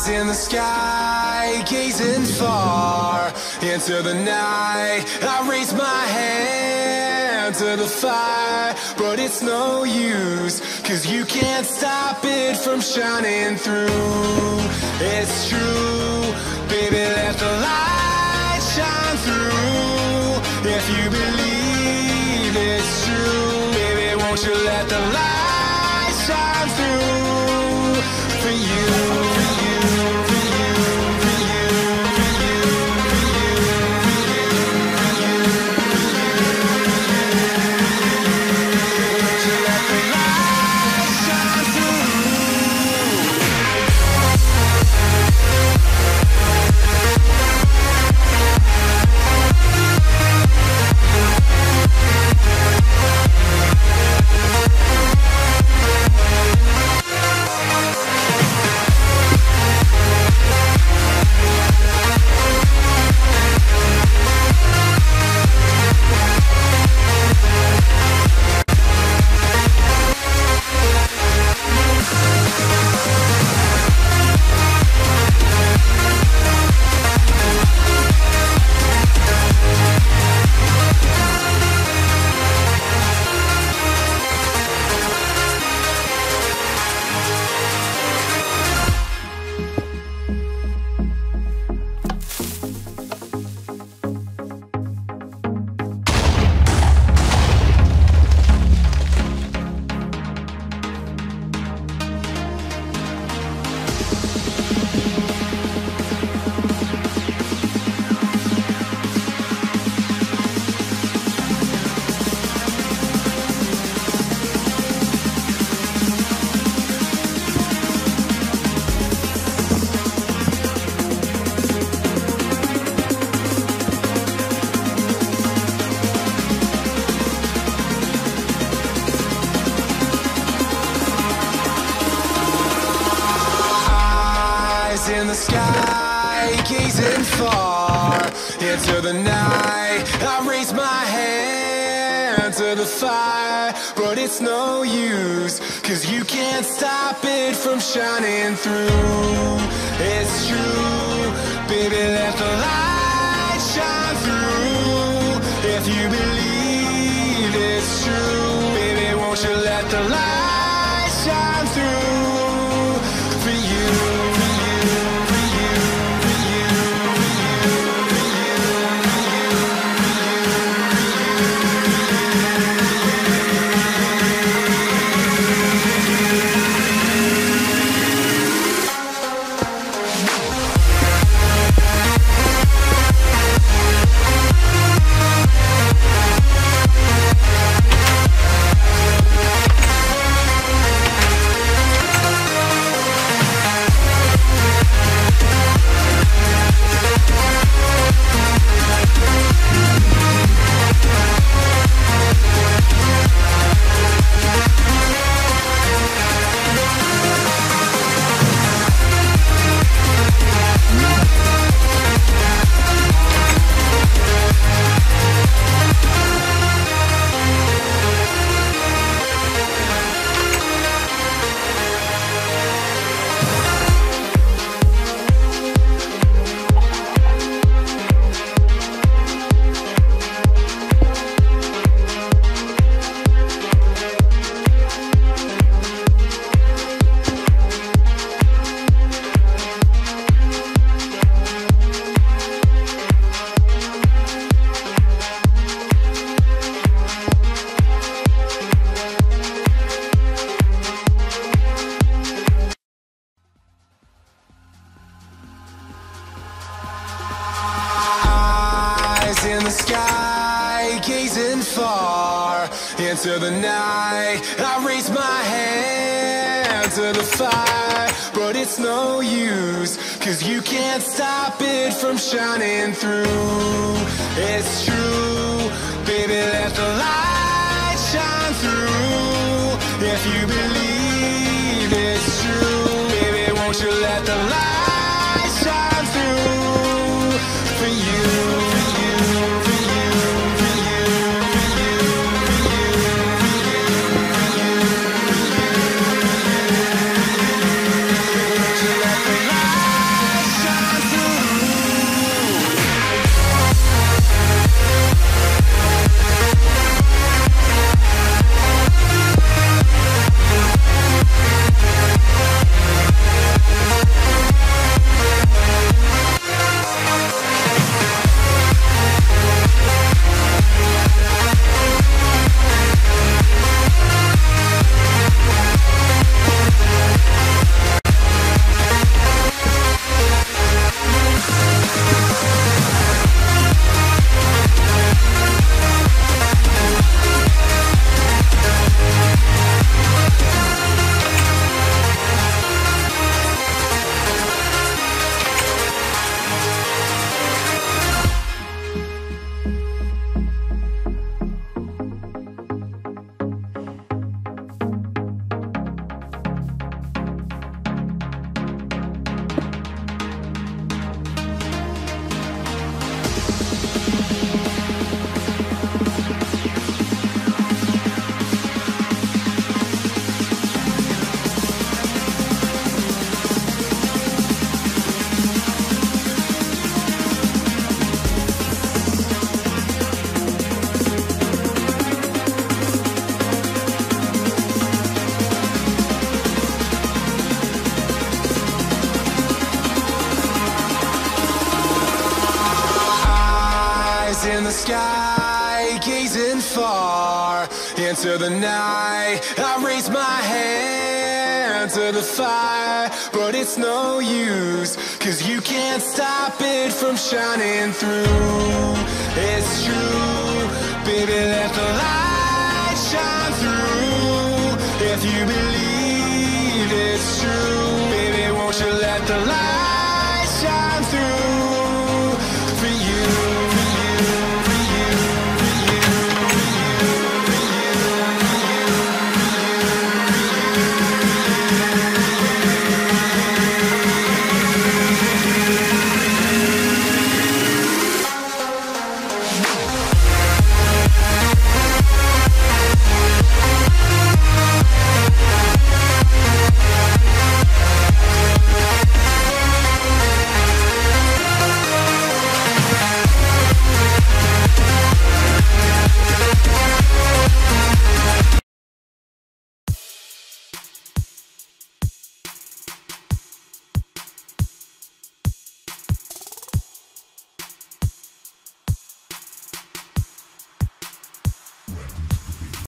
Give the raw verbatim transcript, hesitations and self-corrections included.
In the sky, gazing far into the night, I raise my hand to the fire, but it's no use, cause you can't stop it from shining through. It's true, baby, let the light shine through. If you believe it's true, baby, won't you let the light shine through for you. In the sky, gazing far into the night, I raise my hand to the fire, but it's no use, cause you can't stop it from shining through. It's true, baby, let the light shine through. If you believe it's true, baby, won't you let the light shine through for you. In the sky, gazing far into the night, I raise my hand to the fire, but it's no use, cause you can't stop it from shining through. It's true, baby, let the light shine through. If you believe it's true, baby, won't you let the light shine through for you. Let the light into the night. I raise my hand to the fire, but it's no use, cause you can't stop it from shining through. It's true, baby, let the light shine through. If you believe it's true, baby, won't you let the light shine through?